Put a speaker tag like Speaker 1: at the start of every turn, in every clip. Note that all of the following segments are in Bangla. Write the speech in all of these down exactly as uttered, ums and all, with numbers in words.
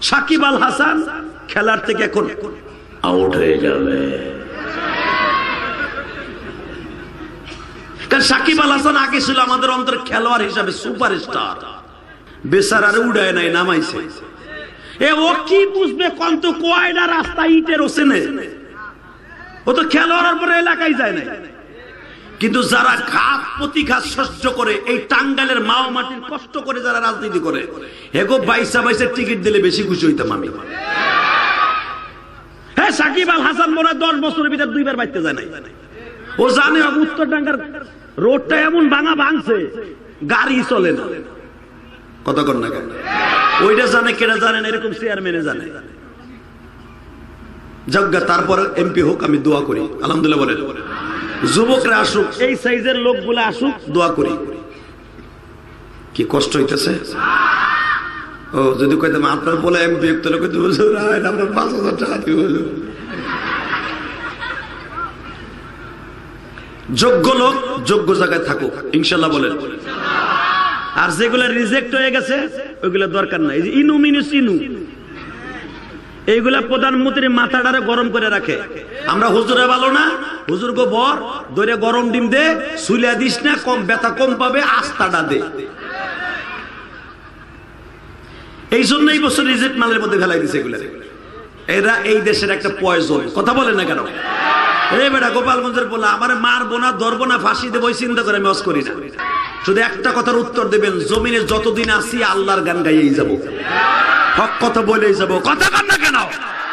Speaker 1: সাকিব আল হাসান খেলার থেকে এখন আউট হয়ে যাবে। কারণ সাকিব আল হাসান আগে ছিল আমাদের অন্তর খেলোয়াড় হিসাবে সুপারস্টার, বেচারারে উড়ায় নাই, নামাইছে। এ ও কি বুঝবে কন্ত কয়টা রাস্তা ইটের ওসেনে, ও তো খেলোয়াড়ের পরে এলাকায় যায় না। কিন্তু যারা ঘাত প্রতিঘাত সহ্য করে, এই টাঙ্গাইলের মাও মাটির কষ্ট করে যারা রাজনীতি করে, এগো বাইশা বাইশের টিকিট দিলে বেশি খুশি হইতাম আমি। হ্যাঁ, সাকিব আল হাসান মনে হয় দশ বছরের ভিতরে দুইবার বাইতে যায় নাই। ও জানে উত্তর টাঙ্গার রোডটা এমন ভাঙা ভাঙছে গাড়ি চলে না, কথা কর না কেন? ওইটা জানে, কেনা জানে না, এরকম চেয়ারম্যানে জানে। যজ্ঞা তারপর এমপি হোক, আমি দোয়া করি আলহামদুলিল্লাহ বলেন। যুবকরা আসুক, এই সাইজের লোকগুলো আসুক, দোয়া করি। কি কষ্ট হইতেছে? ও যদি কইতাম আপনার বলে এমপি তাহলে কইতে হুজুর আমরা পাঁচ হাজার টাকা দিব। যোগ্য লোক যোগ্য জায়গায় থাকুক ইনশাল্লাহ বলেন। আর যেগুলো রিজেক্ট হয়ে গেছে ওইগুলো দরকার নাই। এই যে ইনু মিনুস ইনু, এইগুলা প্রধানমন্ত্রী মাথাটারে গরম করে রাখে। আমরা হুজুরে ভালো না, হুজুর গো বর ধরে গরম ডিম দে, সুলিয়া দিস না, কম ব্যথা কম পাবে, আস্তাটা দে। এই জন্য এই বছর রিজেক্ট মালের মধ্যে ফেলাই দিছে এগুলা। এরা এই দেশের একটা পয়জন, কথা বলে না কেন? এই বেটা গোপালগঞ্জের বলা আমার মারবো না, ধরবো না, ফাঁসি দেবো, চিন্তা করে আমি অস করি না। শুধু একটা কথার উত্তর দেবেন, জমিনে যতদিন আসি আল্লাহর গান গাইয়েই যাবো, হক কথা বলেই যাবো, কথা কর না কেন?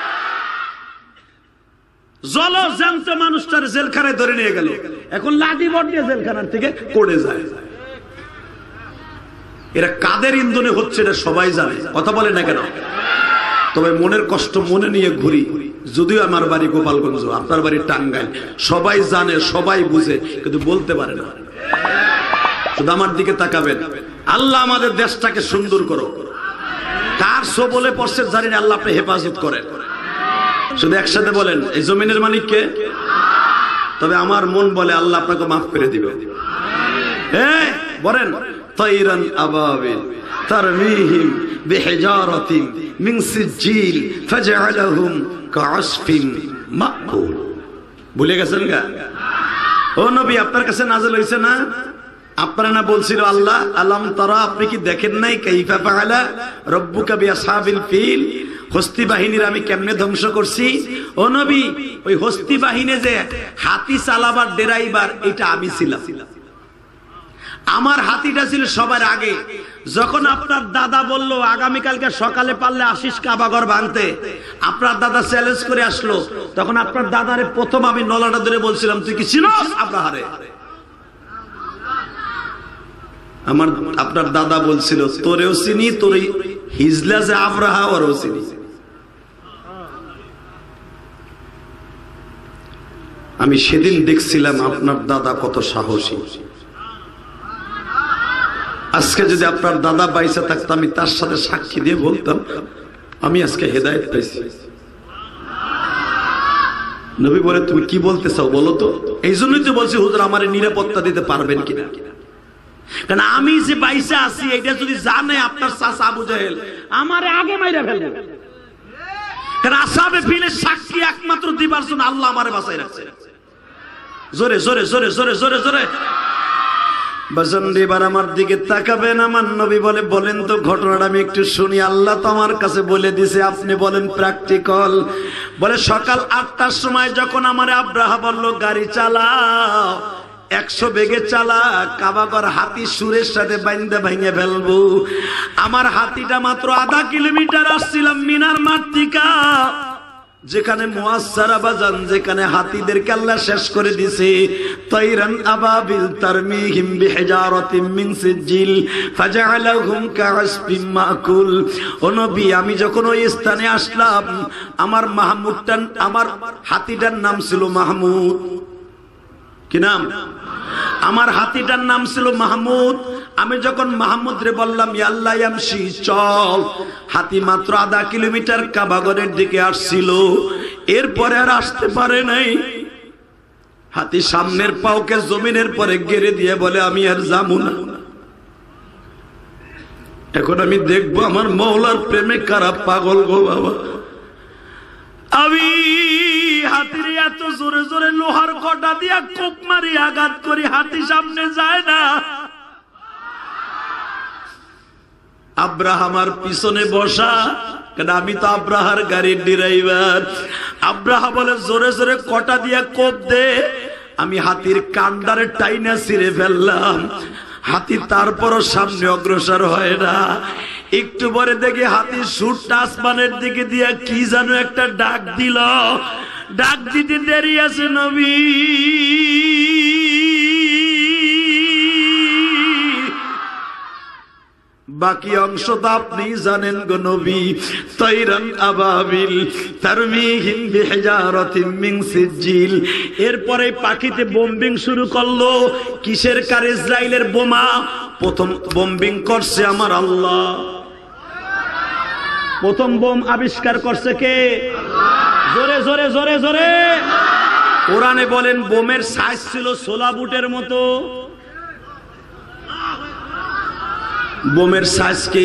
Speaker 1: জল জ্যান্ত মানুষটার জেলখানায় ধরে নিয়ে গেল, এখন লাঠি বট দিয়ে জেলখানার থেকে পড়ে যায়। এরা কাদের ইন্ধনে হচ্ছে এটা সবাই জানে, কথা বলে না কেন? তবে মনের কষ্ট মনে নিয়ে ঘুরি। যদিও আমার বাড়ি গোপালগঞ্জ, আপনার বাড়ি টাঙ্গাইল, সবাই জানে, সবাই বুঝে, কিন্তু বলতে পারে না। শুধু আমার দিকে তাকাবেন। আল্লাহ আমাদের দেশটাকে সুন্দর করো। কার সো বলে পড়ছে জানি না, আল্লাহ আপনি হেফাজত করেন। শুধু একসাথে বলেন, এই জমিনের মালিক কে? তবে আমার মন বলে আল্লাহ আপনাকে মাফ করে দিবে। হ্যাঁ বলেন, তাইরান আবাবিল তারমিহিম বিহিজারাতিন মিন সিজিল ফাজআলাহুম কাআসফিন মাকুল। ভুলে গেছেন গা? ও নবী, আপনার কাছে নাযিল হইছে না? আপনারা না বলছিল আল্লাহ আলাম তারা, আপনি কি দেখেন নাই কাইফা ফাআলা রাব্বুকা বিআসহাবিল ফিল, হস্তি বাহিনীর আমি কেমনে ধ্বংস করছি? ও নবী, ওই হস্তি বাহিনী যে হাতি চালাবার ড্রাইভার, এটা আমি ছিলাম। আমার হাতিটা ছিল সবার আগে। যখন আপনার দাদা বলল আগামীকালকে সকালে পারলে আসিস কাবাঘর ভাঙতে, আপনার দাদা চ্যালেঞ্জ করে আসলো, তখন আপনার দাদারে প্রথম আমি নলাটা ধরে বলছিলাম, তুই কি চিনস আব্রাহারে? আমার আপনার দাদা বলছিল, তোরেও চিনি, তোর হিজলা যে আব্রাহা ওরও চিনি। আমি সেদিন দেখছিলাম আপনার দাদা কত সাহসী। আজকে যদি আপনার দাদা বাইসা থাকতো, আমি তার সাথে সাক্ষী দিয়ে বলতাম আমি আজকে হেদায়েত পাইছি। নবী বলে, তুমি কি বলতে চাও বলো তো? এই জন্যই তো বলছি হুজুর আমার নিরাপত্তা দিতে পারবেন কিনা। কারণ আমি যে বাইসা আছি এটা যদি জানে আপনার চাচা আবু জাহেল, আমারে আগে মাইরা ফেলবে। কারণ আসহাবে ফিলের সাক্ষী একমাত্র দিবার জন্য আল্লাহ আমারে বাঁচাই রাখছে। জোরে জোরে জোরে জোরে জোরে জোরে বাজানদিবার আমার দিকে তাকাবেন। আমার নবী বলে, বলেন তো ঘটনাটা আমি একটু শুনি। আল্লাহ তো আমার কাছে বলে দিছে, আপনি বলেন প্র্যাকটিক্যাল। বলে সকাল আটটার সময় যখন আমার আব্রাহা বলল গাড়ি চালাও, একশো বেগে চালা, কাবাগর হাতি সুরের সাথে বাইন্দা ভাঙে ফেলবো। আমার হাতিটা মাত্র আধা কিলোমিটার আসছিলাম মিনার মাঠ থেকে, যেখানে মুয়াসসারা বাজান, যেখানে হাতিদেরকে আল্লাহ শেষ করে দিছে। তাইরান আবাবিল তারমিহিম বিহিজারাতিন মিন সিজিল ফাজআলাহুম কাআসফিন মাকুল। ও নবী, আমি যখন ওই স্থানে আসলাম, আমার মাহমুদটা, আমার হাতিটার নাম ছিল মাহমুদ। কি নাম? আমার হাতিটার নাম ছিল মাহমুদ। আমি যখন মাহমুদ রে বললাম ইয়াল্লা ইয়ামশি, চল, হাতি মাত্র আধা কিলোমিটার কাবাগরের দিকে আসছিল, এরপরে আর আসতে পারে নাই। হাতি সামনের পাওকে জমিনের পরে গেড়ে দিয়ে বলে আমি আর যাবো না। এখন আমি দেখবো আমার মওলার প্রেমে কারা পাগল গো বাবা। আমি হাতির এত জোরে জোরে লোহার কটা দিয়া কোপ মারি আঘাত করি, হাতি সামনে যায় না। আব্রাহা আমার পিছনে বসা, কারণ আমি তো আব্রাহার গাড়ির ড্রাইভার। আব্রাহা বলে জোরে জোরে কটা দিয়া কোপ দে। আমি হাতির কান্ডারে টাইনা ছিঁড়ে ফেললাম। হাতি তারপরও সামনে অগ্রসর হয় না। একটু পরে দেখি হাতির সুরটা আসমানের দিকে দিয়া কি যেন একটা ডাক দিল। ডাক দিতে দেরি আছে নবী, বাকি অংশ তো আপনি জানেন গো নবী। তাইরান আবাবিল তারমিহিম বিহিজারাতিন মিন সিজিল। এরপরে পাখিতে বোম্বিং শুরু করলো। কিসের কার? ইসরাইলের বোমা। প্রথম বোম্বিং করছে আমার আল্লাহ। প্রথম বোম আবিষ্কার করছে কে? জোরে জোরে জোরে জোরে। কোরআনে বলেন বোমের সাইজ ছিল ছোলা বুটের মতো। বোমের সাইজ কি?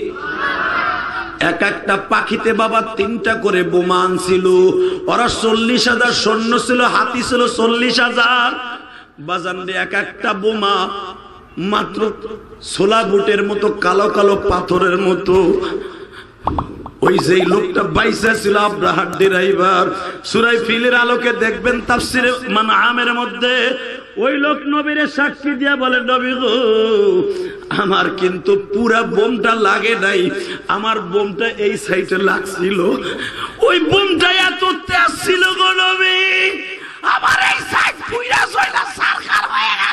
Speaker 1: এক একটা পাখিতে বাবা তিনটা করে বোমা আনছিল। ওরা চল্লিশ হাজার সৈন্য ছিল, হাতি ছিল চল্লিশ হাজার। বাজানরে এক একটা বোমা মাত্র ছোলা বুটের মতো, কালো কালো পাথরের মতো। ওই যেই লোকটা বাইসা ছিল আব্রাহার ড্রাইভার, সূরা ফিলের আলোকে দেখবেন তাফসিরে মানআমের মধ্যে ওই লোক নবীরে সাক্ষী দিয়া বলে, নবী গো আমার কিন্তু পুরা বোমটা লাগে নাই, আমার বোমটা এই সাইডে লাগছিল। ওই বোমটা এত তেজ ছিল গো নবী, আমার এই সাইড পুরা জয়লা সরকার হয়ে গেল।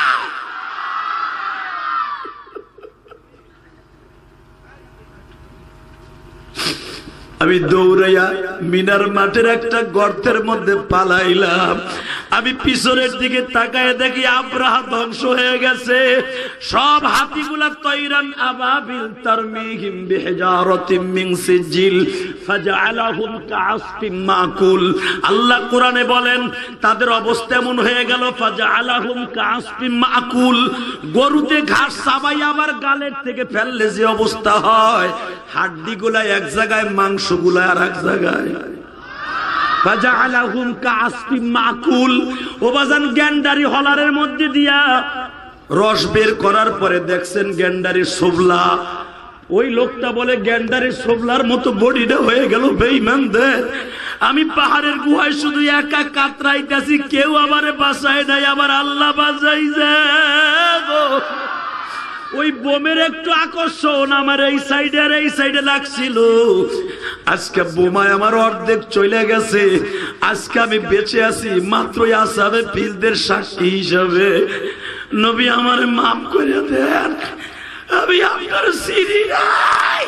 Speaker 1: আমি দৌড়াইয়া মিনার মাঠের একটা গর্তের মধ্যে পালাইলাম। আমি পিছনের দিকে তাকায় দেখি আব্রাহা ধ্বংস হয়ে গেছে। সব হাতিগুলা তৈরান আবাবিল তারমিহিম বিহিজারাতিন মিন সিজিল ফাজআলাহুম কাআসফিম মাকুল। আল্লাহ কোরআনে বলেন তাদের অবস্থা এমন হয়ে গেল, ফাজআলাহুম কাআসফিম মাকুল। গরুতে ঘাস চাবাই আবার গালের থেকে ফেললে যে অবস্থা হয়, হাড্ডিগুলা এক জায়গায়, মাংসগুলা আর এক জায়গায়। ফাজআলাহুম কাআসফিম মাকুল। ও বাজান গ্যান্ডারি হলারের মধ্যে দিয়া রস বের করার পরে দেখছেন গ্যান্ডারির সোবলা। ওই লোকটা বলে গ্যান্ডারির সোবলার মতো বডিটা হয়ে গেল বেঈমানদের। আমি পাহাড়ের গুহায় শুধু একা কাতরাইতাছি, কেউ আমারে বাঁচায় নাই, আবার আল্লাহ বাঁচাইছে। ওই বোমের একটু আকর্ষণ আমার এই সাইডে আর এই সাইডে লাগছিল। আজকে বোমায় আমার অর্ধেক চলে গেছে। আজকে আমি বেঁচে আছি মাত্র আসহাবে ফিলদের সাক্ষী হিসাবে। নবী আমারে মাফ করে দেন, আমি আপনার চিনি নাই।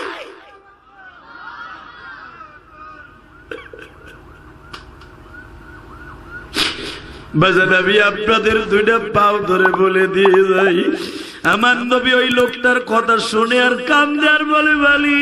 Speaker 1: বাজান আমি আপনাদের দুইটা পাও ধরে বলে দিয়ে যাই, আমার নবী ওই লোকটার কথা শুনে আর কান্দে আর বলে, বালি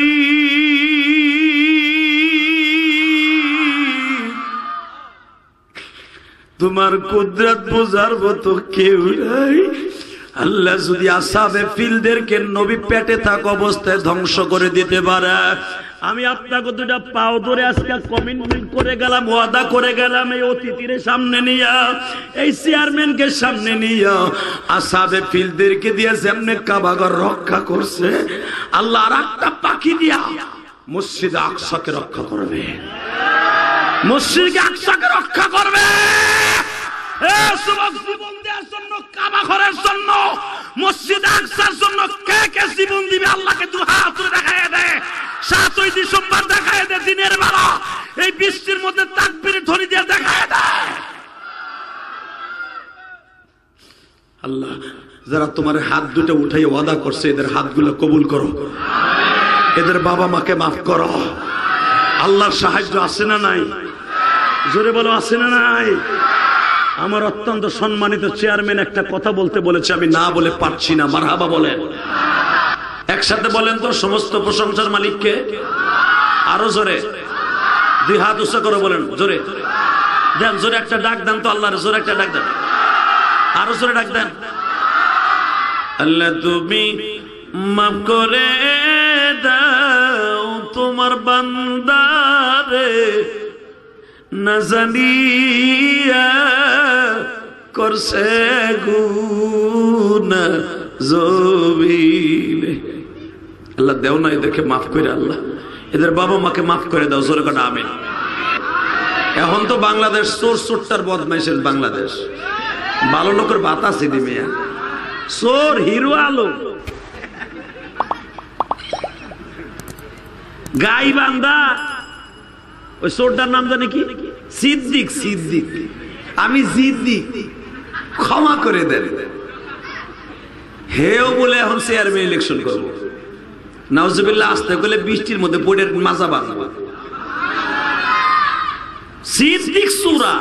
Speaker 1: তোমার কুদরত বোঝার মতো কেউ নাই। আল্লাহ যদি আসহাবে ফিলদেরকে নবী পেটে থাকা অবস্থায় ধ্বংস করে দিতে পারে, আমি আপনাকে দুটা পাও ধরে আজকে কমিটমেন্ট করে গেলাম, ওয়াদা করে গেলাম, এই অতিথির সামনে নিয়া, এই চেয়ারম্যানকে সামনে নিয়া আসহাবে ফিলদেরকে দিয়ে যেমনে কাবাঘর রক্ষা করছে, আল্লাহ আর একটা পাখি দিয়া মসজিদে আকসাকে রক্ষা করবে। মসজিদে আকসাকে রক্ষা করবে। জীবন দেওয়ার জন্য, কাবা ঘরের জন্য, মসজিদ আকসার জন্য কে কে জীবন দিবে আল্লাহকে দু হাত তুলে দেখায় দেয়। সাতই ডিসেম্বর দেখায় দেয় দিনের বেলা, এই বৃষ্টির মধ্যে তাকবীর ধ্বনি দিয়ে দেখায় দেয়। আল্লাহ যারা তোমার হাত দুটো উঠাই ওয়াদা করছে, এদের হাতগুলো কবুল করো, এদের বাবা মাকে মাফ করো। আল্লাহর সাহায্য আছে না নাই? জোরে বলো, আছে না নাই? আমার অত্যন্ত সম্মানিত চেয়ারম্যান একটা কথা বলতে বলেছে, আমি না বলে পারছি না। মারহাবা বলেন, একসাথে বলেন তো, সমস্ত প্রশংসার মালিককে। আরো জোরে দুই হাত উঁচু করে বলেন, জোরে দেন, জোরে একটা ডাক দেন তো আল্লাহর, জোরে একটা ডাক দেন, আরো জোরে ডাক দেন। আল্লাহ তুমি মাফ করে দাও তোমার বান্দারে, না জানিয়া করছে গুনাহ জবিনে। আল্লাহ দেও না এদেরকে মাফ করে, আল্লাহ এদের বাবা মাকে মাফ করে দাও, জোরে করে আমিন। এখন তো বাংলাদেশ চোর চোরটার বদমাইশের বাংলাদেশ, ভালো লোকের বাতাসি দিবে, চোর হিরো আলো গাই বান্দা। ওই চোরটার নাম জানে কি? সিদ্দিক। সিদ্দিক আমি সিদ্দিক, ক্ষমা করে দেন। হেও বলে এখন চেয়ারম্যান ইলেকশন করবো, নাউজুবিল্লাহ। আসতে গেলে বৃষ্টির মধ্যে পড়ে মাজা বাঁধা। সিদ্দিক সূরা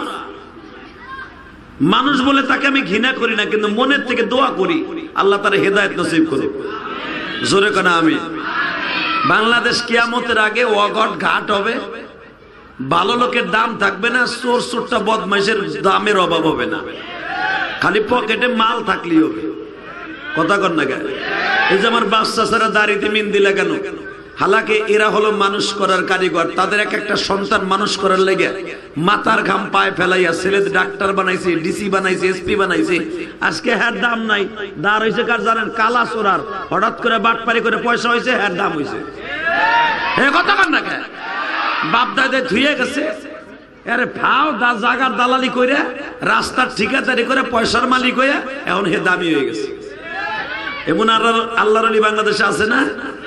Speaker 1: মানুষ বলে তাকে আমি ঘৃণা করি না, কিন্তু মনের থেকে দোয়া করি আল্লাহ তার হেদায়েত নসিব করুক, জোরে কানা আমি। বাংলাদেশ কিয়ামতের আগে অঘট ঘাট হবে, ভালো লোকের দাম থাকবে না, চোর চোরটা বদমাইশের দামের অভাব হবে না, খালি পকেটে মাল থাকলেই হবে। কথা কর না কেন? এই যে আমার বাচ্চা ছাড়া দাড়িতে মিন্দি লাগানো, হালাকে এরা হলো মানুষ করার কারিগর। তাদের এক একটা সন্তান মানুষ করার লেগে মাথার ঘাম পায়ে ফেলাইয়া ছেলেদের ডাক্তার বানাইছে, ডিসি বানাইছে, এসপি বানাইছে। আজকে হ্যার দাম নাই, দাঁড় হয়েছে কার জানেন? কালা চোরার। হঠাৎ করে বাটপারি করে পয়সা হয়েছে, হ্যার দাম হয়েছে। এ কথা কর না কেন? বাপ দাদা ধুয়ে গেছে, আরে ফাও দা জাগার দালালি করে রাস্তার ঠিকাদারি করে পয়সার মালিক হয়ে এখন হে দামি হয়ে গেছে। এমন আল্লাহর আলী বাংলাদেশে আছে না?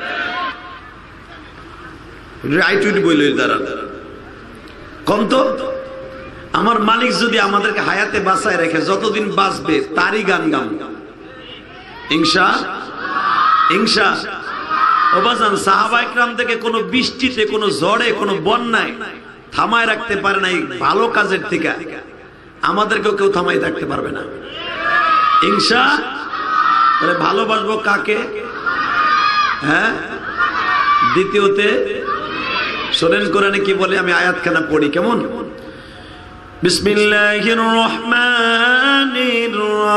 Speaker 1: আমার মালিক যদি আমাদেরকে হায়াতে বাঁচায় রেখে যতদিন বাঁচবে তারই গান গান ইনশা ইনশা। ওবাজান সাহাবা ইকরাম থেকে কোনো বৃষ্টিতে, কোনো ঝড়ে, কোনো বন্যায় থামায় রাখতে পারে না। ভালো কাজের থেকে আমাদেরকেও কেউ থামাই রাখতে পারবে না ইনশা। তাহলে ভালোবাসবো কাকে? হ্যাঁ, দ্বিতীয়তে শোনেন কোরআনে কি বলে, আমি আয়াতখানা পড়ি কেমন। বিসমিল্লাহির রহমানির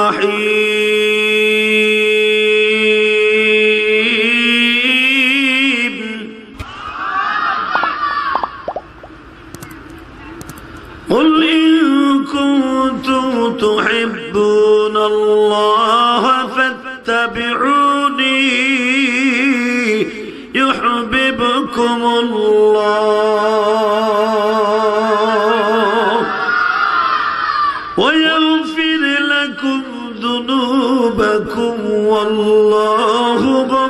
Speaker 1: রহিম। قُلْ إِن كُنتُمْ تُحِبُّونَ اللَّهَ فَاتَّبِعُونِي يُحْبِبْكُمُ اللَّهُ وَيَغْفِرْ لَكُمْ ذُنُوبَكُمْ وَاللَّهُ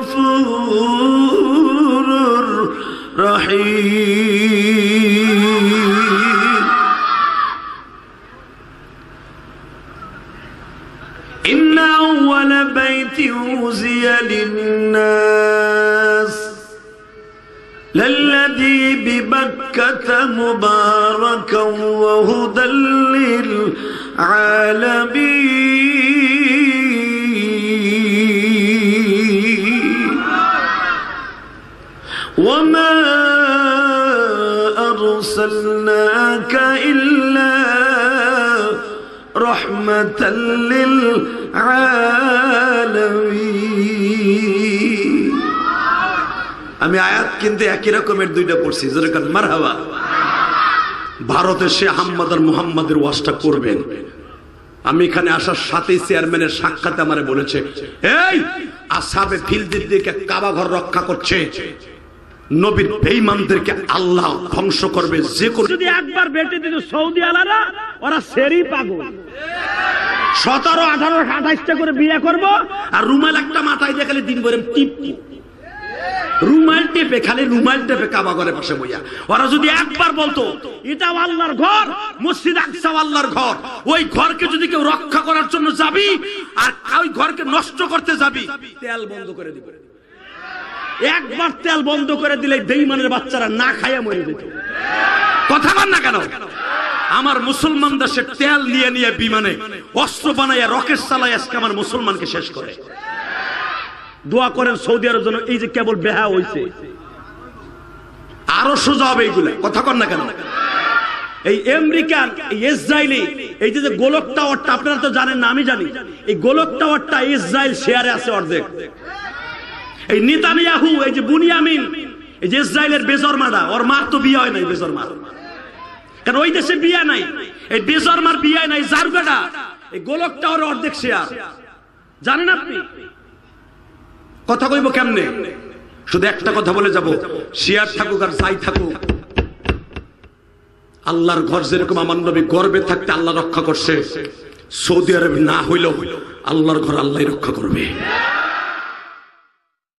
Speaker 1: غَفُورٌ رَحِيمٌ إِنَّ أَوَّلَ بَيْتٍ وُزِّيَ لِلنَّاسِ للذي ببكة مباركا وهدى للعالمين وما أرسلناك إلا رحمة للعالمين। আমি আয়াত কিন্তু একই রকমের দুইটা পড়ছি, যেরকম মারহাবা। ভারতের শেখ আহমদ আর মুহাম্মাদের ওয়াজটা করবেন। আমি এখানে আসার সাথেই চেয়ারম্যানের সাক্ষাতে আমারে বলেছে, এই আসহাবে ফিলদের দিকে কাবা ঘর রক্ষা করছে, নবীর বেঈমানদেরকে আল্লাহ ধ্বংস করবে। যে কোন যদি একবার বেটে দিত সৌদি আলারা, ওরা সেরি পাগল। সতেরো আঠারো আঠাইশটা করে বিয়ে করবো, আর রুমাল একটা মাথায় দেখালে দিন ভরে টিপ রুমাল টেপে, খালি রুমাল টেপে কাবা ঘরের পাশে বইয়া। ওরা যদি একবার বলতো এটা আল্লাহর ঘর, মসজিদ আকসা আল্লাহর ঘর, ওই ঘরকে যদি কেউ রক্ষা করার জন্য যাবি আর ওই ঘরকে নষ্ট করতে যাবি, তেল বন্ধ করে দিবে। একবার তেল বন্ধ করে দিলে বেঈমানের বাচ্চারা না খাইয়া মরে যেত। কথা বল না কেন? আমার মুসলমান দেশে তেল নিয়ে নিয়ে বিমানে অস্ত্র বানাইয়া রকেট চালায় আজকে আমার মুসলমানকে শেষ করে। দোয়া করেন সৌদি আরবের জন্য। এই যে কেবল বেহা হইছে, আরো সোজা হবে এইগুলা। কথা কর না কেন? এই আমেরিকান, এই ইসরায়েলি, এই যে গোলক টাওয়ারটা আপনারা তো জানেন না, আমি জানি। এই গোলক টাওয়ারটা ইসরায়েল শেয়ারে আছে অর্ধেক। এই নেতানিয়াহু, এই যে বুনিয়ামিন, এই যে ইসরায়েলের বেজরমারা, ওর মার তো বিয়ে হয় নাই, বেজরমার, কারণ ওই দেশে বিয়ে নাই। এই বেজরমার বিয়ে নাই, জারগাটা এই গোলকটা ওর অর্ধেক শেয়ার, জানেন আপনি? কথা কইব কেমনে? শুধু একটা কথা বলে যাব, শেয়ার থাকুক আর যাই থাকুক, আল্লাহর ঘর যেরকম আমার নবী গর্বে থাকতে আল্লাহ রক্ষা করছে, সৌদি আরব না হইলেও আল্লাহর ঘর আল্লাহ রক্ষা করবে।